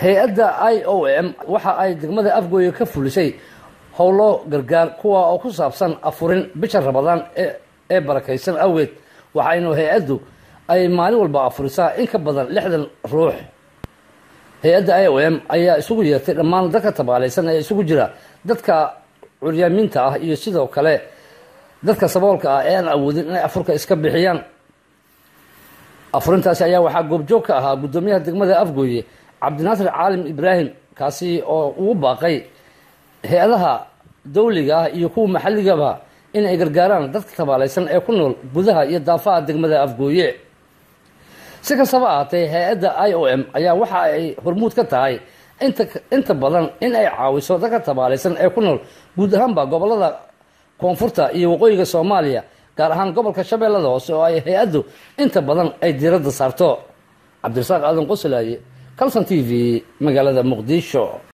hay-adda IOM waxa ay degmada Afgooye ka fulisay howlo gargaar kuwa oo ku saabsan afurin bisha Ramadaan ee barakaysan awgeed waxaynu hay-addu ay maalin walba afurisaa in ka badan 60 ruux. hay-adda IOM ayaa isugu yeertay dhammaan dadka tabaalaysan ee isugu jira dadka curyaaminta ah iyo sidoo kale dadka saboolka ah ee aan awoodin inay afurka iska bixiyaan. afurintaasi ayaa waxaa goobjoog ka ahaa gudoomiyaha degmada Afgooye Cabdinaasir Caalim Ibraahim kaasi oo ugu baaqay hay-adaha dawliga ah iyo kuwa maxalligaba in ay gargaaraan dadka tabaalaysan ee ku nool gudaha iyo daafaha degmada Afgooye. si kastaba ahaatee hay-adda IOM ayaa waxa ay hormuud ka tahay inta badan in ay caawiso dadka tabaalaysan ee ku nool guud ahaanba gobolada koonfurta iyo waqooyiga Soomaaliya gaar ahaan gobolka Shabeellada Hoose oo ay hay-addu inta badan ay diiradda saarto. Cabdirasaaq Aadan Qoslaaye, Kalson TV, magaalada Muqdisho.